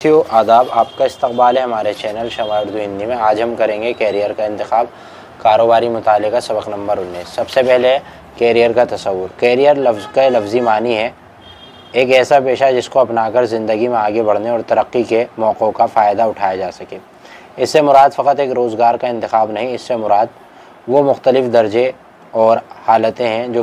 साथियों आदाब, आपका इस्तकबाल है हमारे चैनल शमा उर्दू हिंदी में। आज हम करेंगे कैरियर का इंतखाब, कारोबारी मुताले का सबक नंबर 19। सबसे पहले कैरियर का तसव्वुर। कैरियर लफ्ज़ का लफ्ज़ी मानी है एक ऐसा पेशा जिसको अपनाकर ज़िंदगी में आगे बढ़ने और तरक्की के मौक़ों का फ़ायदा उठाया जा सके। इससे मुराद फ़कत एक रोज़गार का इंतखाब नहीं, इससे मुराद वो मुख्तलिफ़ दर्जे और हालतें हैं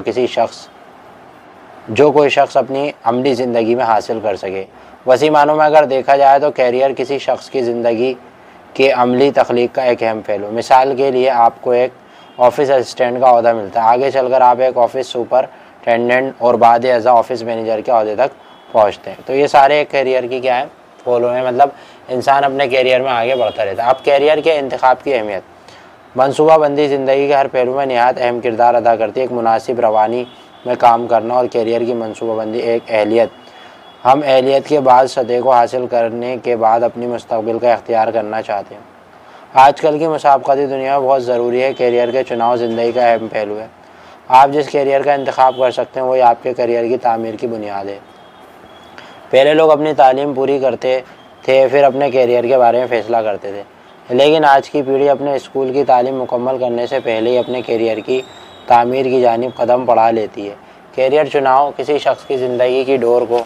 जो कोई शख्स अपनी अमली ज़िंदगी में हासिल कर सके। वसी मानों में अगर देखा जाए तो कैरियर किसी शख्स की ज़िंदगी के अमली तख्लीक का एक अहम पहलू। मिसाल के लिए आपको एक ऑफिस असिस्टेंट का ओहदा मिलता है, आगे चलकर आप एक ऑफिस सुपरटेंडेंट और बाद अज़ा ऑफिस मैनेजर के ओहदे तक पहुँचते हैं। तो ये सारे एक कैरियर की क्या है, फॉलो है, मतलब इंसान अपने कैरियर में आगे बढ़ता रहता है। अब कैरियर के इंतखाब की अहमियत। मनसूबाबंदी ज़िंदगी के हर पहलू में निहायत अहम किरदार अदा करती है। एक मुनासिब रवानी में काम करना और कैरियर की मनसूबाबंदी एक अहलियत। हम अहलियत के बाद सतह को हासिल करने के बाद अपनी मुस्तकबिल का इख्तियार करना चाहते हैं। आजकल की मुसाबकती दुनिया में बहुत ज़रूरी है कैरियर के चुनाव ज़िंदगी का अहम पहलू है। आप जिस कैरियर का इंतखाब कर सकते हैं वही आपके कैरियर की तामीर की बुनियाद है। पहले लोग अपनी तालीम पूरी करते थे, फिर अपने कैरियर के बारे में फ़ैसला करते थे, लेकिन आज की पीढ़ी अपने स्कूल की तालीम मुकम्मल करने से पहले ही अपने कैरियर की तामीर की जानिब कदम बढ़ा लेती है। कैरियर चुनाव किसी शख्स की ज़िंदगी की डोर को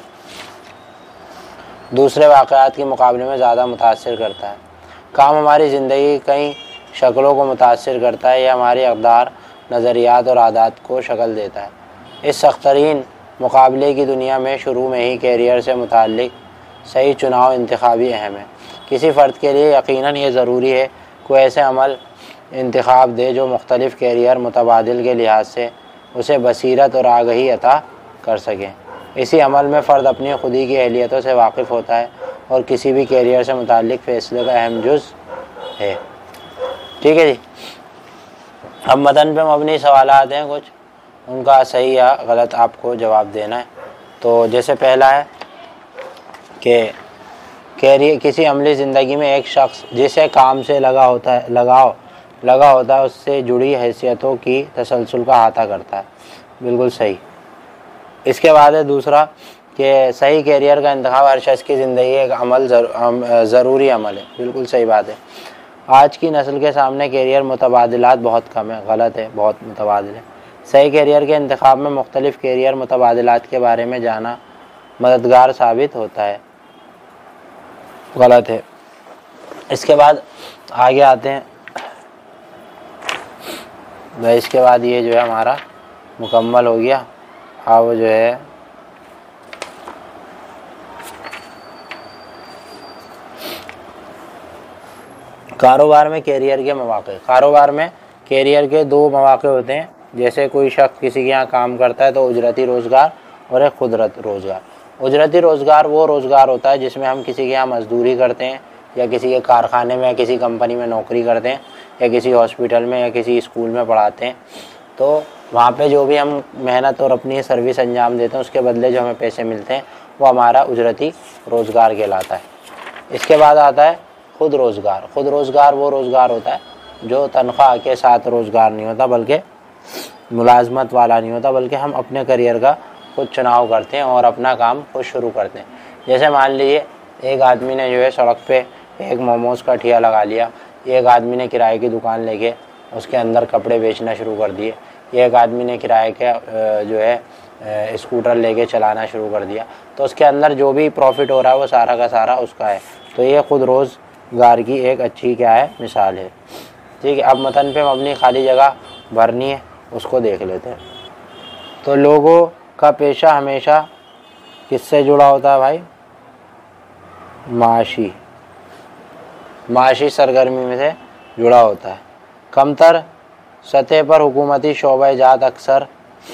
दूसरे वाक़यात के मुकाबले में ज़्यादा मुतासिर करता है। काम हमारी ज़िंदगी कई शक्लों को मुतासिर करता है। यह हमारे अक़दार, नज़रियात और आदत को शक्ल देता है। इस सख्तरीन मुकाबले की दुनिया में शुरू में ही कैरियर से मुताल्लिक़ सही चुनाव इंतखाबी अहम है। किसी फ़र्द के लिए यकीनन ये ज़रूरी है कोई ऐसे अमल इंतखाब दे जो मुख्तलिफ़ कैरियर मुतबादिल के लिहाज से उसे बसीरत और आगही अता कर सकें। इसी अमल में फ़र्द अपनी खुदी की अहलियतों से वाकिफ़ होता है और किसी भी कैरियर से मुताल्लिक़ फ़ैसले का अहम जुज़ है। ठीक है जी। अब मतन पे मबनी सवालात हैं कुछ, उनका सही या गलत आपको जवाब देना है। तो जैसे पहला है कि कैरियर किसी अमली ज़िंदगी में एक शख्स जिसे काम से लगा होता है उससे जुड़ी हैसियतों की तसलसल का अहाता करता है। बिल्कुल सही। इसके बाद है दूसरा कि सही कैरियर का इंतखाब हर शख्स की ज़िंदगी एक ज़रूरी अमल है। बिल्कुल सही बात है। आज की नस्ल के सामने कैरियर मुतबादिलात बहुत कम है। गलत है, बहुत मुतबादिल है। सही कैरियर के इंतखाब में मुख्तलिफ़ कैरियर मुतबादिलात के बारे में जाना मददगार साबित होता है। गलत है। इसके बाद आगे आते हैं भाई। इसके बाद ये जो है हमारा मुकम्मल हो गया। अब जो है कारोबार में कैरियर के मौक़े। कारोबार में कैरियर के दो मौक़े होते हैं। जैसे कोई शख्स किसी के यहाँ काम करता है तो उजरती रोज़गार और एक खुदरत रोज़गार। उजरती रोज़गार वो रोज़गार होता है जिसमें हम किसी के यहाँ मजदूरी करते हैं या किसी के कारखाने में या किसी कंपनी में नौकरी करते हैं या किसी हॉस्पिटल में या किसी स्कूल में पढ़ाते हैं। तो वहाँ पे जो भी हम मेहनत और अपनी सर्विस अंजाम देते हैं उसके बदले जो हमें पैसे मिलते हैं वो हमारा उजरती रोज़गार कहलाता है। इसके बाद आता है खुद रोज़गार। खुद रोज़गार वो रोज़गार होता है जो तनख्वाह के साथ रोज़गार नहीं होता, बल्कि मुलाजमत वाला नहीं होता, बल्कि हम अपने करियर का खुद चुनाव करते हैं और अपना काम खुद शुरू करते हैं। जैसे मान लीजिए एक आदमी ने जो है सड़क पे एक मोमोज़ का ठिया लगा लिया, एक आदमी ने किराए की दुकान लेके उसके अंदर कपड़े बेचना शुरू कर दिए, एक आदमी ने किराए के जो है स्कूटर लेके चलाना शुरू कर दिया। तो उसके अंदर जो भी प्रॉफिट हो रहा है वो सारा का सारा उसका है। तो ये खुद रोज़गार की एक अच्छी क्या है, मिसाल है। ठीक है। अब मतन पे मबनी खाली जगह भरनी है, उसको देख लेते हैं। तो लोगों का पेशा हमेशा किससे जुड़ा होता है भाई? माशी सरगर्मी में से जुड़ा होता है। कमतर सतह पर हुकूमती शोबा जात अक्सर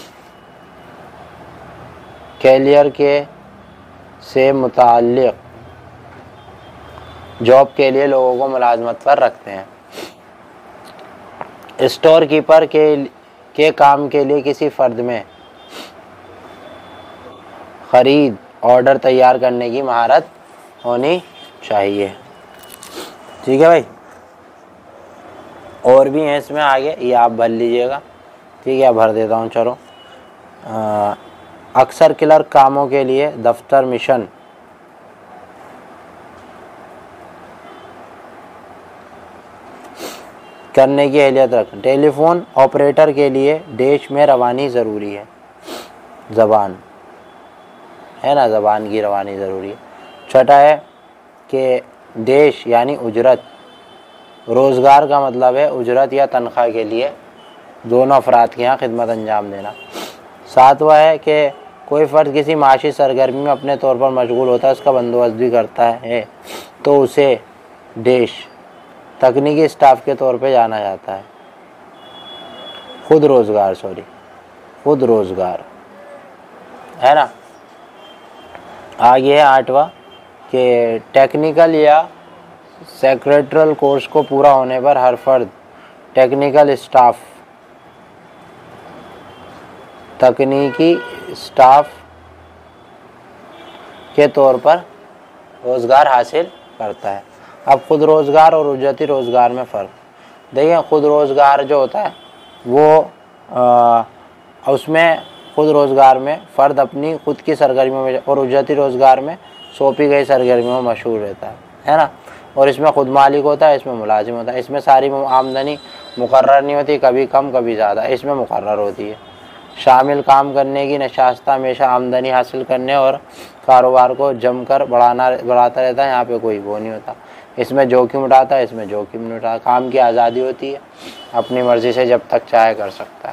कैरियर के से मुताल्लिक़ जॉब के लिए लोगों को मुलाजमत पर रखते हैं। स्टोर कीपर के काम के लिए किसी फ़र्द में ख़रीद ऑर्डर तैयार करने की महारत होनी चाहिए। ठीक है भाई। और भी हैं इसमें आगे, ये आप भर लीजिएगा। ठीक है, भर देता हूँ। चलो, अक्सर क्लर्क कामों के लिए दफ्तर मिशन करने की अहलियत रखें। टेलीफोन ऑपरेटर के लिए देश में रवानी ज़रूरी है, ज़बान है ना, ज़बान की रवानी ज़रूरी है। छठा है कि देश यानी उजरत, रोज़गार का मतलब है उजरत या तनख्वाह के लिए दोनों अफराद के यहाँ खिदमत अंजाम देना। सातवां है कि कोई फ़र्द किसी माशी सरगर्मी में अपने तौर पर मशगूल होता है, उसका बंदोबस्त भी करता है, तो उसे देश तकनीकी स्टाफ के तौर पे जाना जाता है। खुद रोज़गार है ना। आगे है आठवां कि टेक्निकल या सेक्रेटरल कोर्स को पूरा होने पर हर फर्द तकनीकी स्टाफ के तौर पर रोज़गार हासिल करता है। अब खुद रोज़गार और उजरती रोज़गार में फ़र्क देखिए। खुद रोज़गार जो होता है वो उसमें खुद रोज़गार में फ़र्द अपनी खुद की सरगर्मियों में, और उजरती रोज़गार में सौंपी गई सरगर्मियों में मशहूर रहता है ना। और इसमें खुद मालिक होता है, इसमें मुलाजिम होता है। इसमें सारी आमदनी मुकर्रर नहीं होती, कभी कम कभी ज़्यादा, इसमें मुकर्रर होती है। शामिल काम करने की नशास्ता हमेशा आमदनी हासिल करने और कारोबार को जमकर बढ़ाता रहता है। यहाँ पे कोई वो नहीं होता, इसमें जोखिम उठाता है, इसमें जोखिम नहीं उठाता। काम की आज़ादी होती है, अपनी मर्ज़ी से जब तक चाहे कर सकता है।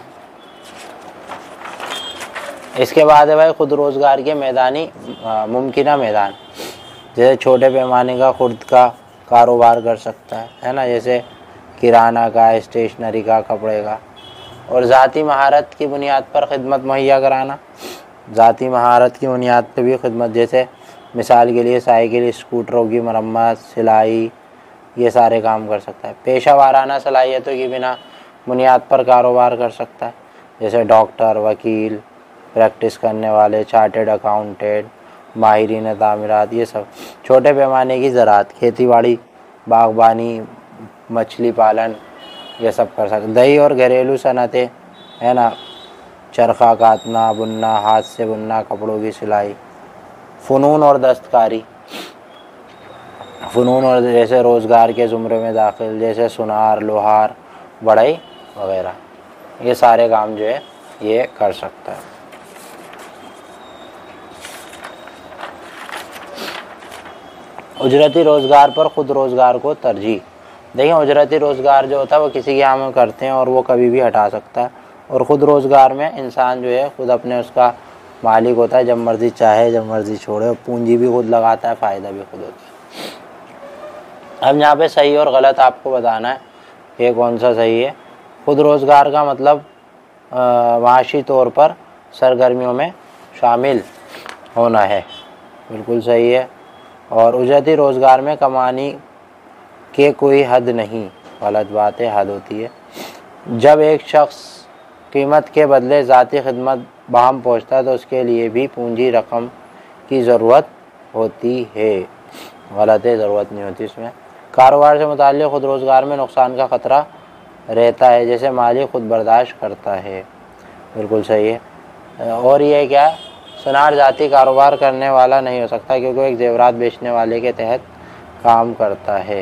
इसके बाद है भाई खुद रोज़गार के मैदानी मुमकिना मैदान, जैसे छोटे पैमाने का खुद का कारोबार कर सकता है ना, जैसे किराना का, स्टेशनरी का, कपड़े का। और ज़ाती महारत की बुनियाद पर खिदमत मुहैया कराना, ज़ाती महारत की बुनियाद पर भी खिदमत, जैसे मिसाल के लिए साइकिल, स्कूटरों की मरम्मत, सिलाई, ये सारे काम कर सकता है। पेशा वाराना सलाहियतों की बिना बुनियाद पर कारोबार कर सकता है, जैसे डॉक्टर, वकील, प्रैक्टिस करने वाले, चार्टेड अकाउंटेंट, माहिरीन तामीरात, ये सब। छोटे पैमाने की ज़राअत, खेती बाड़ी, बागबानी, मछली पालन, ये सब कर सकते। दही और घरेलू सनतें है ना, चरखा काटना, बुनना, हाथ से बुनना, कपड़ों की सिलाई। फ़नून और दस्तकारी, फ़नून और जैसे रोज़गार के ज़ुमरे में दाखिल, जैसे सुनार, लोहार, बढ़ई वगैरह, ये सारे काम जो है ये कर सकता है। उजरती रोज़गार पर खुद रोज़गार को तरजीह। देखिए उजरती रोज़गार जो होता है वो किसी के यहाँ में करते हैं और वो कभी भी हटा सकता है, और ख़ुद रोज़गार में इंसान जो है खुद अपने उसका मालिक होता है, जब मर्ज़ी चाहे जब मर्ज़ी छोड़े, और पूंजी भी खुद लगाता है, फ़ायदा भी खुद होता है। अब यहाँ पे सही और गलत आपको बताना है ये कौन सा सही है। खुद रोज़गार का मतलब माशी तौर पर सरगर्मियों में शामिल होना है, बिल्कुल सही है। और उजरती रोज़गार में कमाने के कोई हद नहीं, गलत बात है, हद होती है। जब एक शख्स कीमत के बदले ज़ाती खिदमत बाहम पहुँचता है तो उसके लिए भी पूंजी रकम की ज़रूरत होती है, गलत है, ज़रूरत नहीं होती इसमें। कारोबार से मुताल्लिक़ खुद रोज़गार में नुकसान का ख़तरा रहता है, जैसे मालिक खुद बर्दाश्त करता है, बिल्कुल सही है। और ये क्या, सुनार ज़ाती कारोबार करने वाला नहीं हो सकता क्योंकि वो एक जेवरात बेचने वाले के तहत काम करता है,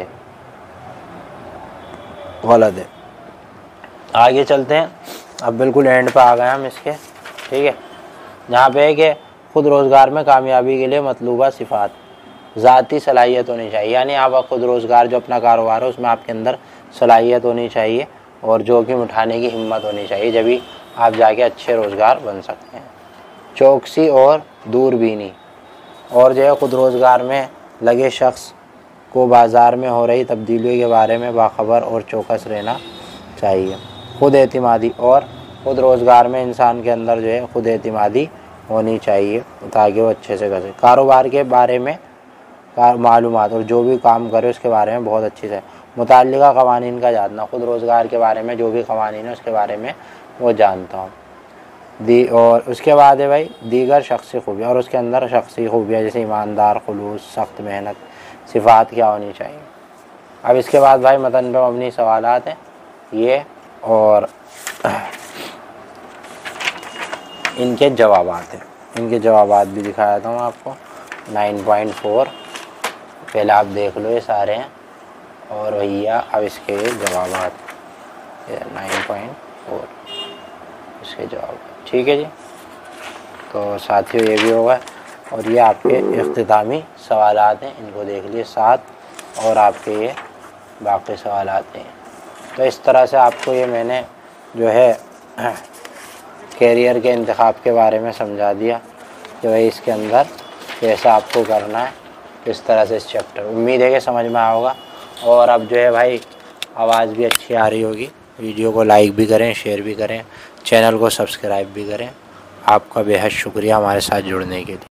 गलत है। आगे चलते हैं, अब बिल्कुल एंड पे आ गए हम इसके, ठीक है। जहाँ पे है कि खुद रोज़गार में कामयाबी के लिए मतलूबा सिफ़ात, ज़ाती सलाहियत होनी चाहिए, यानी आप खुद रोज़गार जो अपना कारोबार है उसमें आपके अंदर सलाहियत होनी चाहिए और जोखिम उठाने की हिम्मत होनी चाहिए, जब भी आप जाके अच्छे रोज़गार बन सकते हैं। चौकसी और दूरबीनी, और जो है खुद रोज़गार में लगे शख्स को बाज़ार में हो रही तब्दीलियों के बारे में बाखबर और चौकस रहना चाहिए। खुद एतमादी, और खुद रोज़गार में इंसान के अंदर जो है खुद एतमादी होनी चाहिए ताकि वो अच्छे से कर सके। कारोबार के बारे में मालूमात, और जो भी काम करे उसके बारे में बहुत अच्छी से मुताल्लिक़ा क़वानीन का जानना, खुद रोज़गार के बारे में जो भी क़वानीन है उसके बारे में वो जानता हूँ। और उसके बाद है भाई दीगर शख्सी खूबियाँ, और उसके अंदर शख्सी खूबियाँ जैसे ईमानदार, खुलूस, सख्त मेहनत, सिफ़ात क्या होनी चाहिए। अब इसके बाद भाई मतन पे मबनी सवालात हैं ये, और इनके जवाबात हैं, इनके जवाबात भी दिखाया था मैं आपको 9.4, पहले आप देख लो ये सारे हैं, और भैया अब इसके जवाबात। 9.4 इसके जवाब। ठीक है जी, तो साथियों ये भी होगा। और ये आपके इख्तितामी सवालात हैं, इनको देख लिए 7, और आपके ये बाकी सवालात हैं। तो इस तरह से आपको ये मैंने जो है कैरियर के इंतखाब के बारे में समझा दिया कि भाई इसके अंदर कैसा आपको करना है, किस तरह से इस चैप्टर। उम्मीद है कि समझ में आया होगा। और अब जो है भाई आवाज़ भी अच्छी आ रही होगी। वीडियो को लाइक भी करें, शेयर भी करें, चैनल को सब्सक्राइब भी करें। आपका बेहद शुक्रिया हमारे साथ जुड़ने के लिए।